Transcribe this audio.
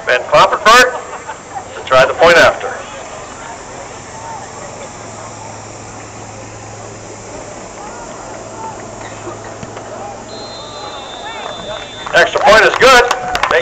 VonKlompenburg to try the point after. Extra point is good.